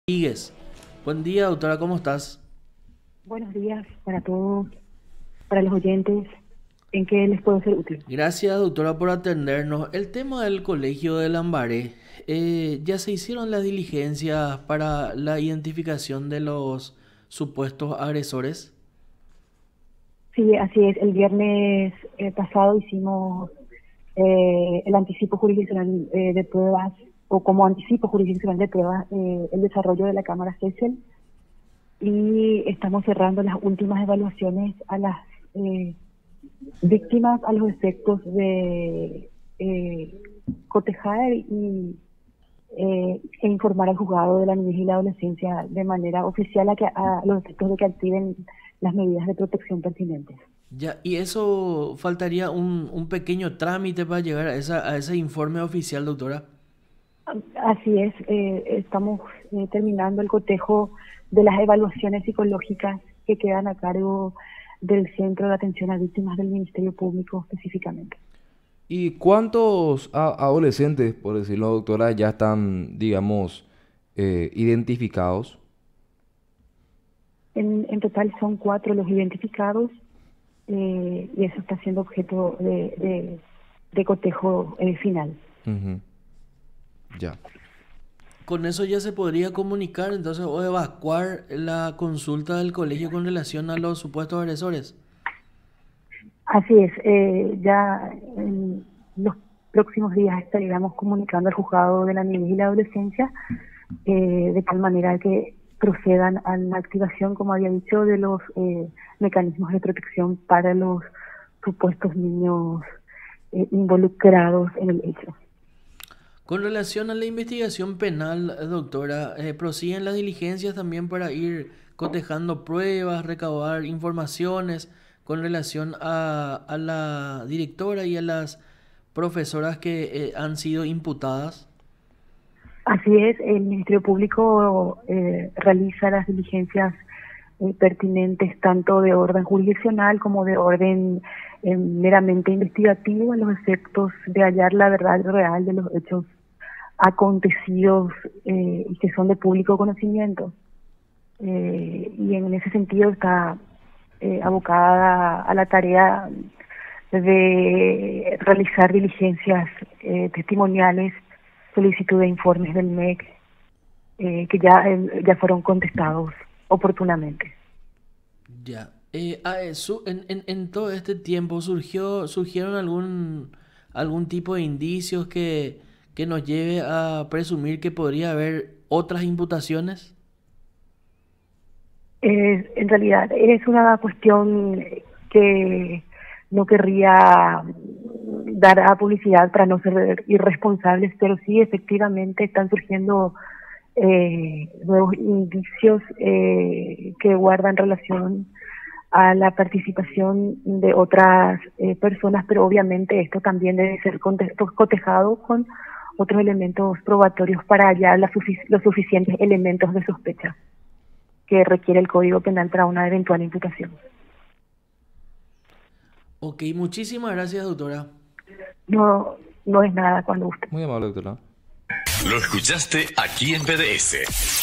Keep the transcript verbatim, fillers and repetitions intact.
Rodríguez. Buen día, doctora, ¿cómo estás? Buenos días para todos, para los oyentes. ¿En qué les puedo ser útil? Gracias, doctora, por atendernos. El tema del colegio de Lambaré, eh, ¿ya se hicieron las diligencias para la identificación de los supuestos agresores? Sí, así es. El viernes eh, pasado hicimos eh, el anticipo jurisdiccional eh, de pruebas, o como anticipo jurisdiccional de pruebas, eh, el desarrollo de la Cámara CESEL, y estamos cerrando las últimas evaluaciones a las eh, víctimas a los efectos de eh, cotejar y eh, e informar al juzgado de la niñez y la adolescencia de manera oficial a, que, a los efectos de que activen las medidas de protección pertinentes. Ya, y eso faltaría un, un pequeño trámite para llegar a, esa, a ese informe oficial, doctora. Así es, eh, estamos eh, terminando el cotejo de las evaluaciones psicológicas que quedan a cargo del Centro de Atención a Víctimas del Ministerio Público específicamente. ¿Y cuántos a- adolescentes, por decirlo, doctora, ya están, digamos, eh, identificados? En, en total son cuatro los identificados eh, y eso está siendo objeto de, de, de cotejo eh, final. Ujú. Ya. Con eso ya se podría comunicar entonces o evacuar la consulta del colegio con relación a los supuestos agresores. Así es, eh, ya en los próximos días estaríamos comunicando al juzgado de la niñez y la adolescencia eh, de tal manera que procedan a la activación, como había dicho, de los eh, mecanismos de protección para los supuestos niños eh, involucrados en el hecho. Con relación a la investigación penal, doctora, eh, ¿prosiguen las diligencias también para ir cotejando pruebas, recabar informaciones con relación a, a la directora y a las profesoras que eh, han sido imputadas? Así es, el Ministerio Público eh, realiza las diligencias eh, pertinentes tanto de orden jurisdiccional como de orden eh, meramente investigativo en los efectos de hallar la verdad real de los hechos acontecidos eh, y que son de público conocimiento. Eh, y en ese sentido está eh, abocada a la tarea de realizar diligencias eh, testimoniales, solicitud de informes del M E C, eh, que ya, eh, ya fueron contestados oportunamente. Ya. Eh, ah, eh, su- en, en, en todo este tiempo surgió, surgieron algún, algún tipo de indicios que, que nos lleve a presumir que podría haber otras imputaciones. Eh, en realidad es una cuestión que no querría dar a publicidad para no ser irresponsables, pero sí efectivamente están surgiendo eh, nuevos indicios eh, que guardan relación a la participación de otras eh, personas, pero obviamente esto también debe ser conte- cotejado con otros elementos probatorios para hallar la sufic- los suficientes elementos de sospecha que requiere el Código Penal para una eventual imputación. Ok, muchísimas gracias, doctora. No, no es nada cuando usted. Muy amable, doctora. Lo escuchaste aquí en P D S.